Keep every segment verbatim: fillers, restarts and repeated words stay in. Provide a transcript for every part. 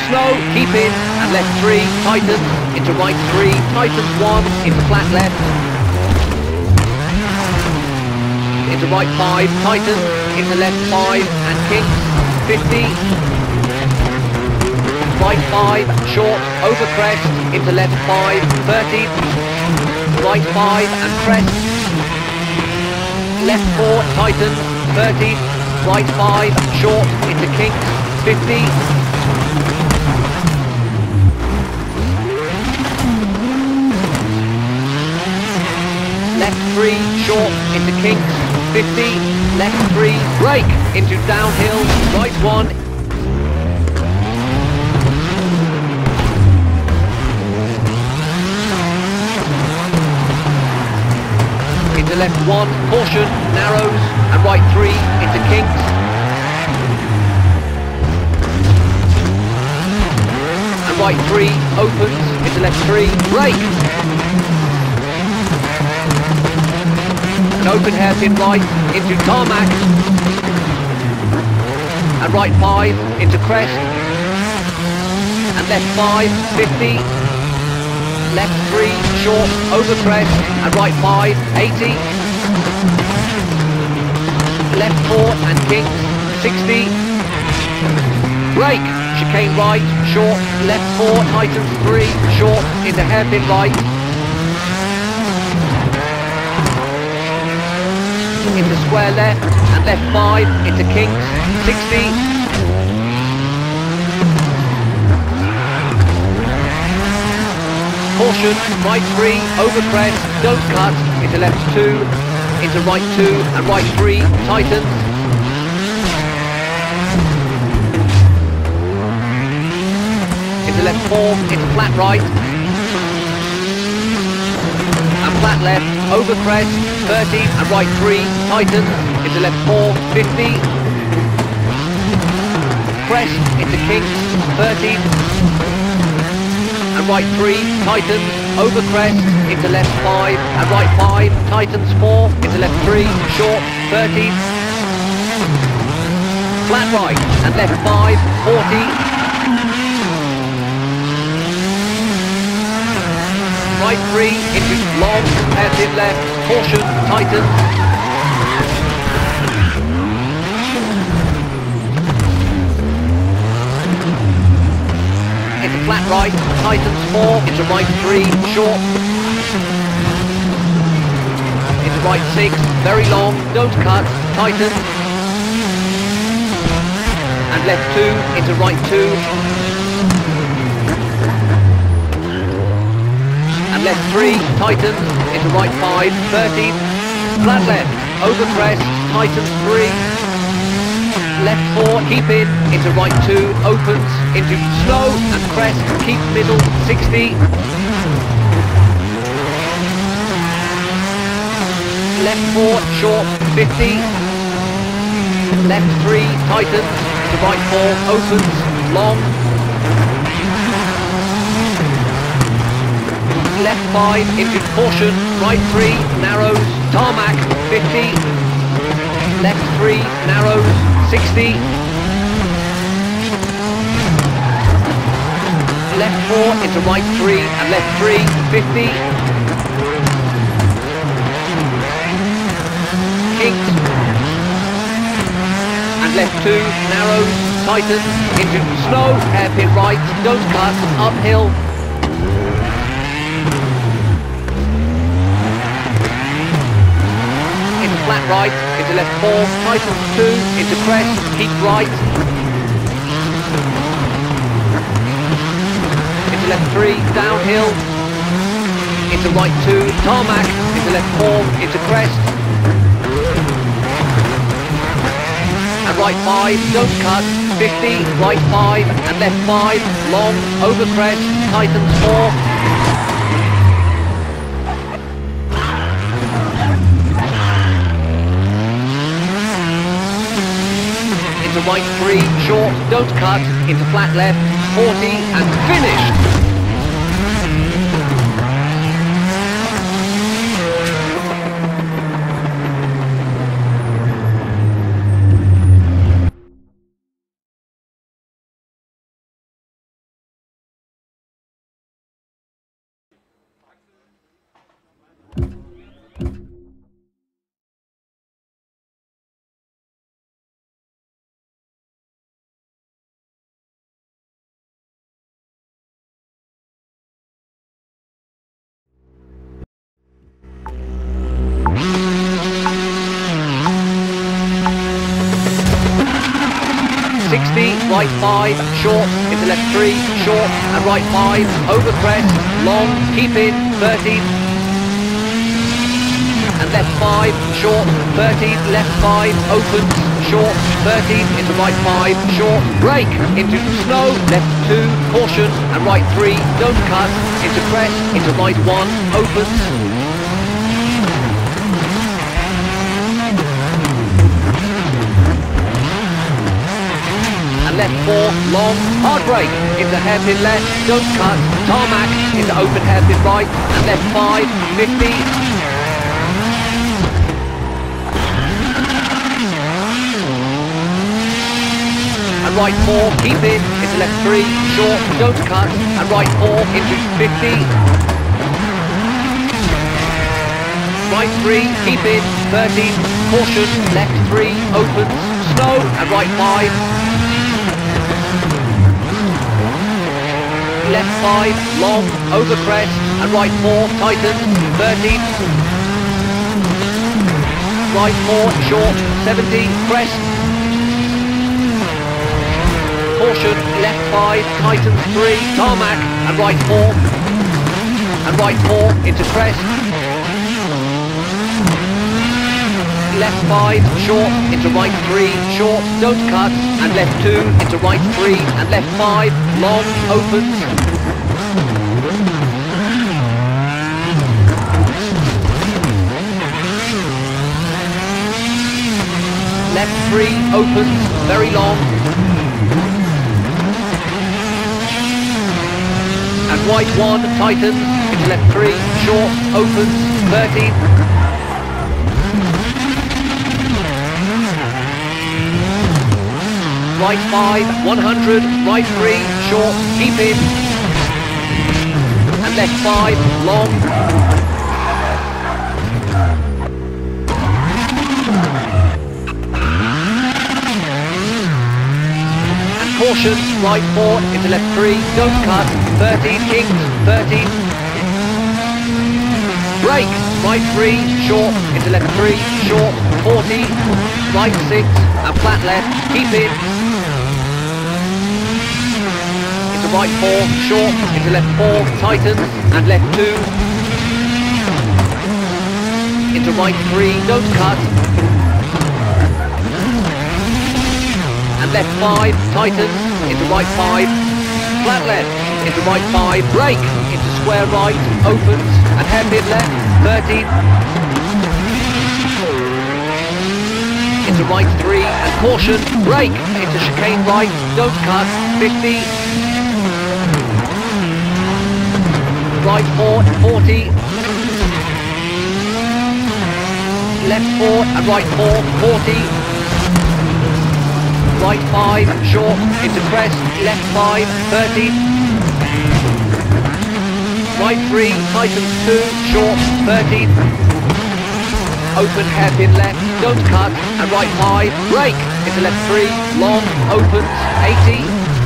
slow, keep in, and left three, tightens, into right three, tightens one, into flat left, into right five, tightens, into left five, and kinks, fifty, right five, short, over crest, into left five, thirty, right five, and crest, left four, tightens, thirty, right five, short, into kinks, fifty, left three, short, into kinks, fifty, left three, brake, into downhill, right one, into left one, caution, narrows, and right three, into kinks, and right three, opens, into left three, brake, and open hairpin right, into tarmac, and right five, into crest, and left five, fifty, left three, short, over crest, and right five, eighty, left four, and kinks, sixty, brake, chicane right, short, left four, tightens three, short, into hairpin right, into square left, and left five, into kinks, sixty, caution, right three, over crest, don't cut, into left two, into right two, and right three, tightens, into left four, into flat right, and flat left, over crest, thirty, and right three, tightens, into left four, fifty, crest, into kinks, thirty, and right three, tightens, over crest, into left five, and right five, tightens four, into left three, short, thirty, flat right, and left five, forty, right three, into long, hairpin left, caution, tightens, into flat right, tightens four, into right three, short, into right six, very long, don't cut, tightens, and left two, into right two, and left three, tightens, into right five, thirty, flat left, over crest, tightens three, left four, keep in, into right two, opens, into slow and crest, keep middle, sixty, left four, short, fifty, left three, tightens, into right four, opens, long, left five, into caution, right three, narrows, tarmac, fifty, left three, narrows, sixty, left four, into right three, and left three, fifty, kinks, and left two, narrows, tightens, into slow, hairpin right, don't cut, uphill, into flat right, into left four, tightens two, into crest, keep right, into left three, downhill, into right two, tarmac, into left four, into crest, and right five, don't cut, fifty, right five, and left five, long, over crest, tightens four, into right three, short, don't cut, into flat left, forty, and finished! sixty, right five, short, into left three, short, and right five, over crest, long, keep in, thirty, and left five, short, thirty, left five, opens, short, thirty, into right five, short, brake, into snow, left two, caution, and right three, don't cut, into crest, into right one, opens, left four, long, hard brake, into hairpin left, don't cut, tarmac, into open hairpin right, and left five, fifty, and right four, keep in, into left three, short, don't cut, and right four, into fifty, right three, keep in, thirty, caution, left three, opens, snow, and right five, left five, long, over crest, and right four, tightens, thirty, right four, short, seventy, crest, caution, left five, tightens three, tarmac, and right four, and right four, into crest, left five, short, into right three, short, don't cut, and left two, into right three, and left five, long, opens, left three, opens, very long, and right one, tightens, into left three, short, opens, thirty, right five, one hundred, right three, short, keep in, and left five, long, and caution, right four, into left three, don't cut, thirty, kings, thirty, brake, right three, short, into left three, short, forty, right six, and flat left, keep in, into right four, short, into left four, tightens, and left two, into right three, don't cut, and left five, tightens, into right five, flat left, into right five, brake, into square right, opens, and hairpin left, thirty, into right three, and caution, brake, into chicane right, don't cut, fifty, right four, forty, left four, and right four, forty, right five, short, into crest, left five, thirty, right three, tightens two, short, thirty, open hairpin left, don't cut, and right five, brake, into left three, long, opens, eighty,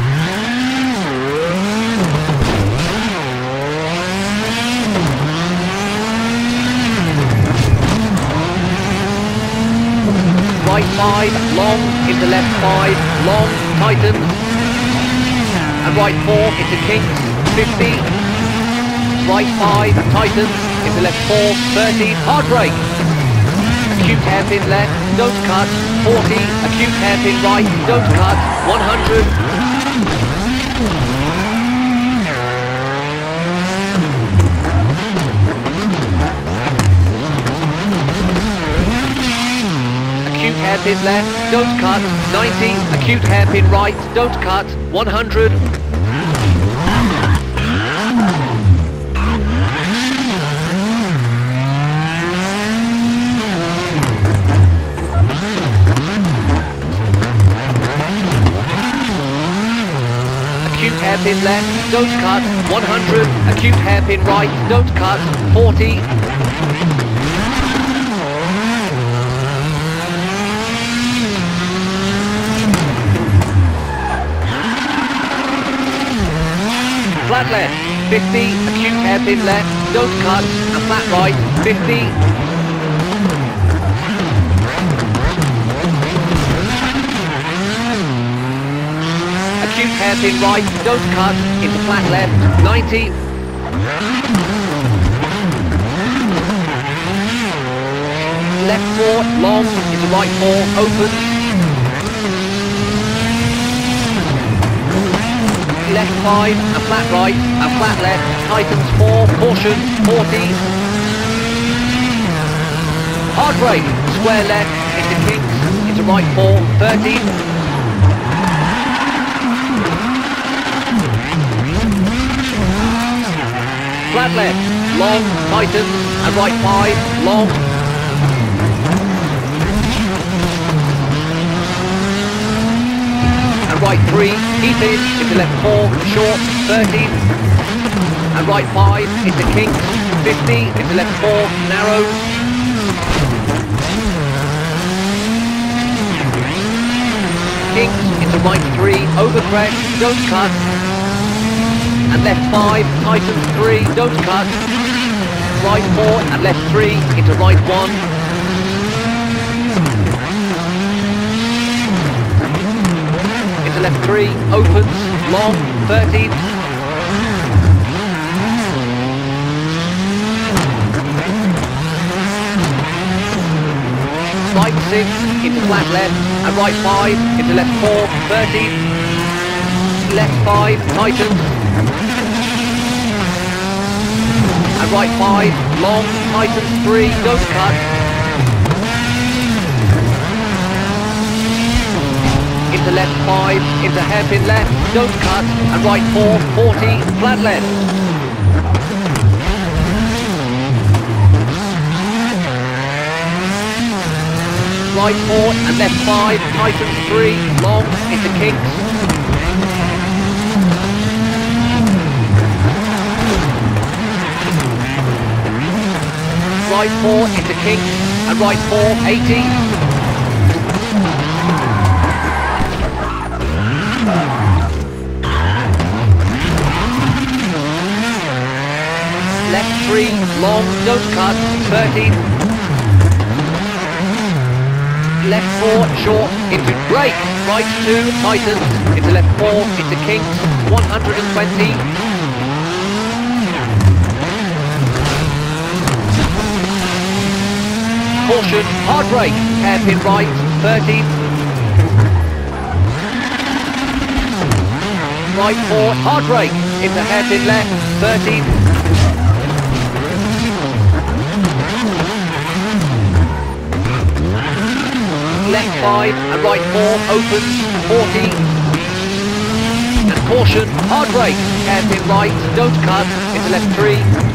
right five, long, into left five, long, tightens, and right four, into kings, fifty, right five, tightens, into left four, thirty, hard brake, acute hairpin left, don't cut, forty, acute hairpin right, don't cut, one hundred, acute hairpin left, don't cut, ninety, acute hairpin right, don't cut, one hundred, acute hairpin left, don't cut, one hundred, acute hairpin right, don't cut, forty, Flat left, fifty, acute hairpin left, don't cut, and flat right, fifty. Acute hairpin right, don't cut, into flat left, ninety. Left four, long, into right four, open. Left five, and flat right, and flat left, tightens four, caution, forty. Hard brake, square left, into kinks, into right four, thirty. Flat left, long, tightens, and right five, long. Right three, keep in, into left four, short, thirty, and right five, into kinks, fifty, into left four, narrow, kinks, into right three, over crest, don't cut, and left five, tightens three, don't cut, right four, and left three, into right one, left three, opens, long, thirty. Right six, into flat left, and right five, into left four, thirty. Left five, tightens. And right five, long, tightens three, don't cut. Into left five, into hairpin left, don't cut, and right four, forty, flat left. Right four and left five, tightens three, long, into kinks. Right four, into kinks, and right four, eighty. Left three, long, don't cut, thirty. Left four, short, into brake, right two, tightens, into left four, into kinks, one hundred twenty. Caution, hard brake, hairpin right, thirty. Right four, hard brake, into hairpin left, thirty. Left five and right four, opens, forty. And caution, hard brake, hairpin right, don't cut, into left three.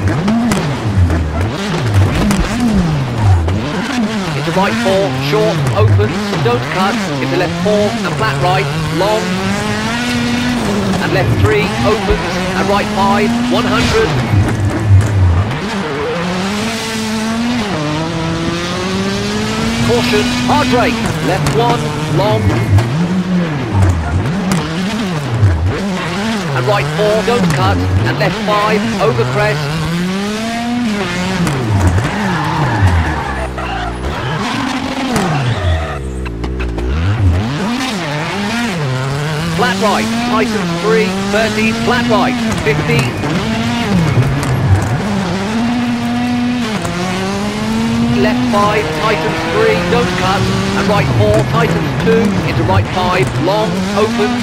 Into right four, short, opens, don't cut, into left four, and flat right, long. And left three, opens, and right five, one hundred. Caution, hard brake, left one, long. And right four, don't cut, and left five, over crest. Flat right, tightens three, thirty, flat right, fifty. Left five, tightens three, don't cut, and right four, tightens two, into right five, long, opens.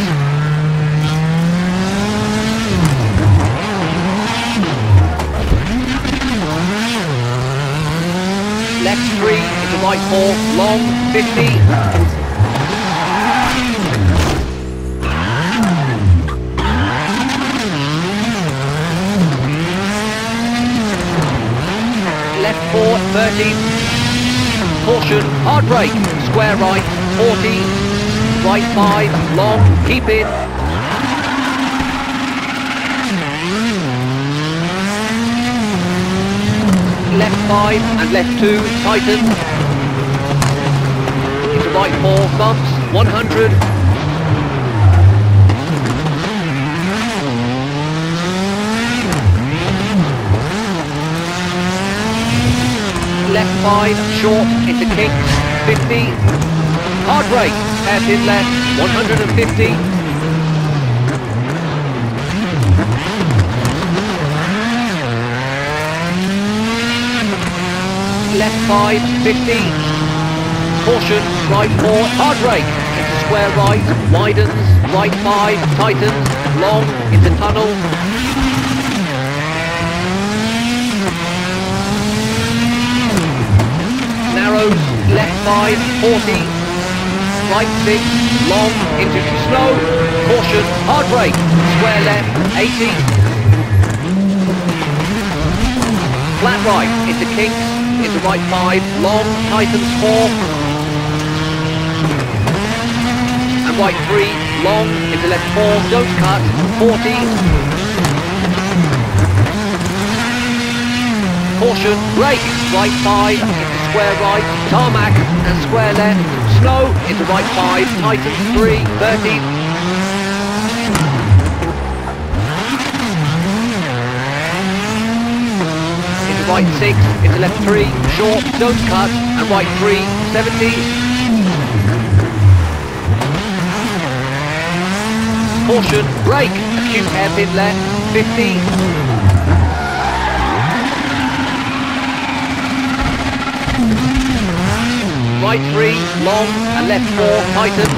Left three, into right four, long, fifty. Left four, thirty. Caution, hard brake, square right, forty. Right five, long, keep in. left five and left two, tightens. Into right four, bumps, one hundred. Left five, short, into kinks, fifty. Hard brake, hairpin left, one hundred fifty. Left five, fifty. Caution, right four, hard brake, into square right, widens, right five, tightens, long, into tunnel. Narrows, left five, forty, right six, long, into slow, caution, hard brake, square left, eighty, flat right, into kinks, into right five, long, tightens four, and right three, long, into left four, don't cut, forty, caution, brake, right five, into square right, tarmac, and square left, slow, into right five, tightens three, thirty, into right six, into left three, short, don't cut, and right three, seventy, caution, brake, acute hairpin left, fifty, right three, long, and left four, tightens.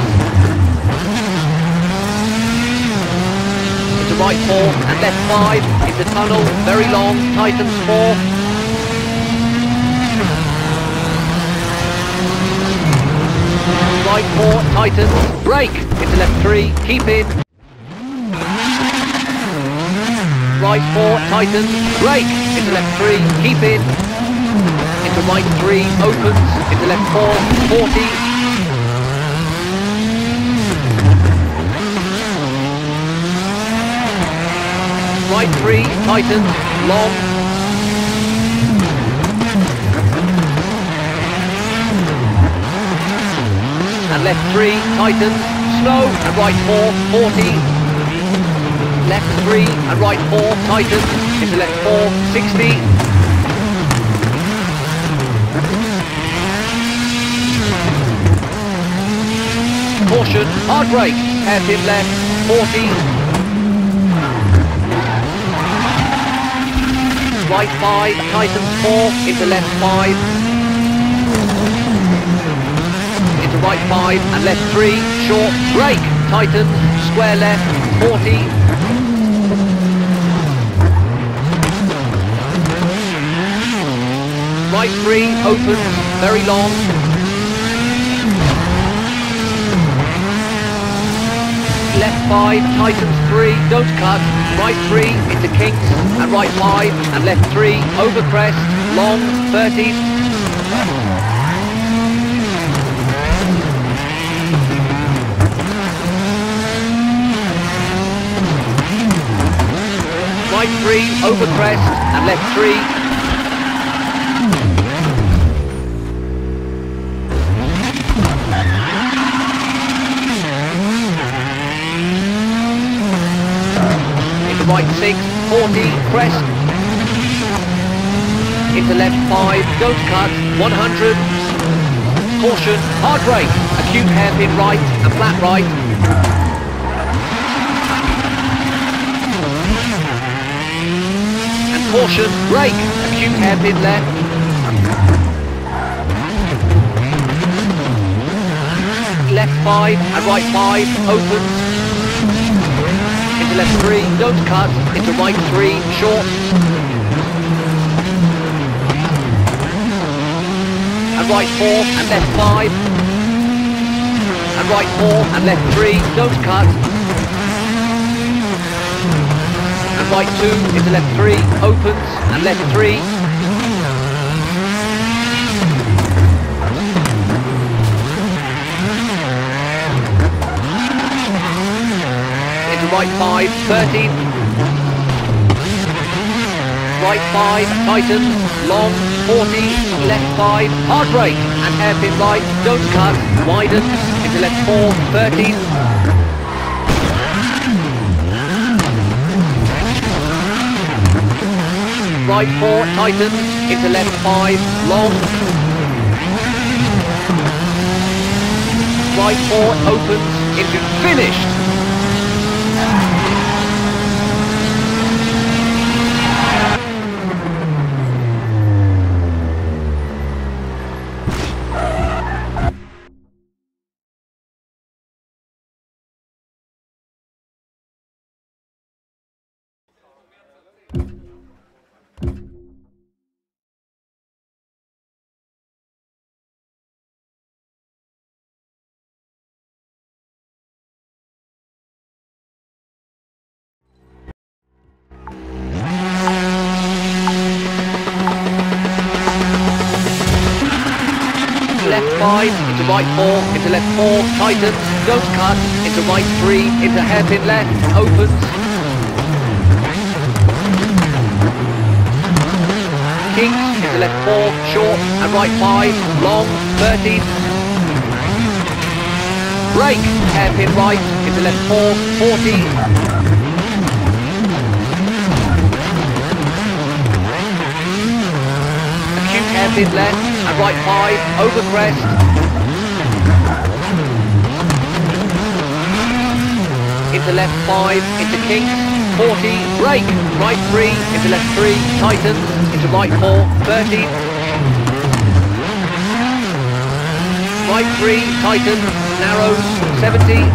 Into right four, and left five, into tunnel, very long, tightens four. Right four, tightens, brake, into left three, keep in. Right four, tightens, brake, into left three, keep in. Into right three, opens, into left four, forty. Right three, tightens, long. And left three, tightens, slow, and right four, forty. Left three, and right four, tightens, into left four, sixty. Caution, hard brake, hairpin left, forty. Right five, tightens four, into left five. Into right five and left three, short, brake, tightens, square left, forty. Right three, opens, very long. Left five, tightens three, don't cut, right three, into kinks, and right five, and left three, over crest, long, thirty. Right three, over crest, and left three. Right six, forty, crest, into left five, don't cut, one hundred, caution, hard brake, acute hairpin right and flat right, and caution, brake, acute hairpin left, left five and right five, opens, into left three, don't cut, into right three, short. And right four and left five. And right four and left three, don't cut. And right two, into left three, opens, and left three. Right five, thirty. right five, tightens, long, forty, left five, hard brake, and hairpin right, don't cut, widens, into left four, thirty. Right four, tightens, into left five, long. Right four, opens, into finished. Left five, into right four, into left four, tightens, don't cut, into right three, into hairpin left, opens. Kinks, into left four, short, and right five, long, thirty. Brake, hairpin right, into left four, forty. Acute hairpin left, and right five, over crest. Into left five, into kinks, forty, brake, right three, into left three, tightens, into right four, thirty. Right three, tightens, narrows, seventy.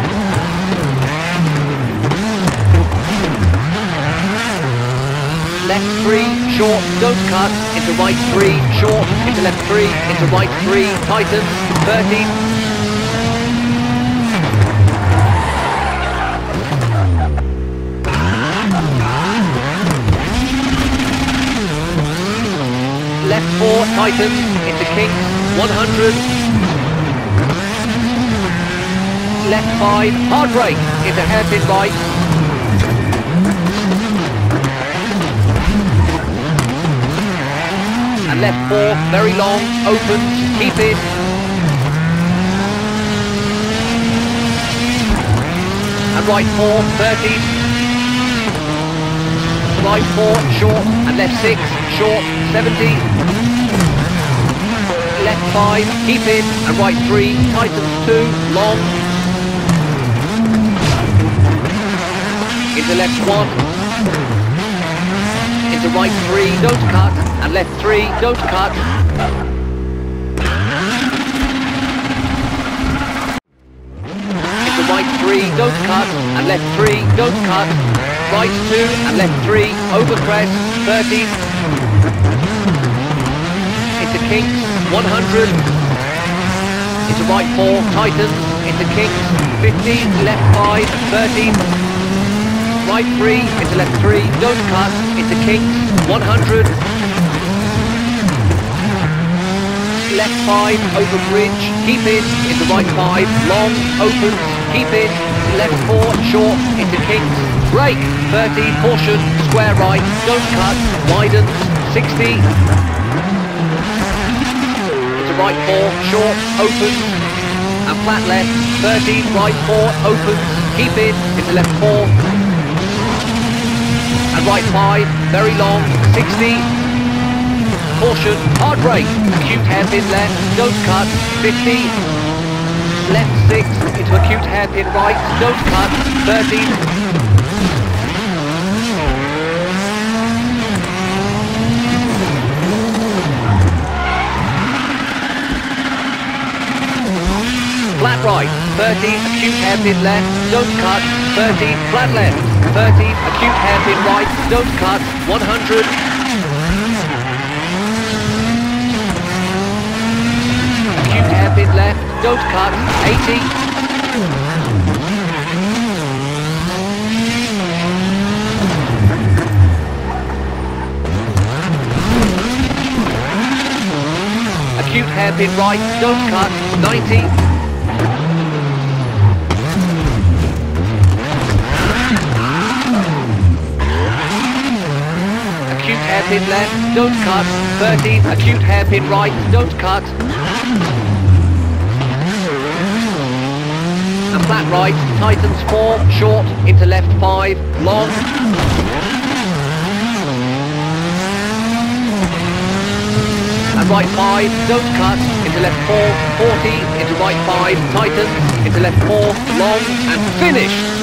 Left three, short, don't cut, into right three, short, into left three, into right three, tightens, thirty. Left four, tightens, into kinks, one hundred. Left five, hard brake, into hairpin right. And left four, very long, opens, keep in. And right four, thirty. Right four, short, and left six, short, seventy. Left five, keep in, and right three, tightens two, long. Into left one. Into right three, don't cut, and left three, don't cut. Into right three, don't cut, and left three, don't cut. Right two, and left three, over crest, thirty. Into kinks, one hundred. Into right four, tightens, into kinks, fifty, left five, thirty. Right three, into left three, don't cut, into kinks, one hundred. Left five, over bridge, keep in, into right five, long, opens, keep in, left four, short, into kinks, brake, thirty, caution, square right, don't cut, widens, sixty. Into right four, short, opens, and flat left, thirty, right four, opens, keep in, into left four. And right five, very long, sixty. Caution, hard brake, acute hairpin left, don't cut, fifty. Left six, into acute hairpin right, don't cut, thirty. Flat right, thirty, acute hairpin left, don't cut, thirty, flat left, thirty, acute hairpin right, don't cut, one hundred. Acute hairpin left, don't cut, eighty. Acute hairpin right, don't cut, ninety. hairpin left, don't cut. thirty, acute hairpin right, don't cut. And flat right, tightens four, short, into left five, long. And right five, don't cut, into left four, forty, into right five, tightens, into left four, long, and finish.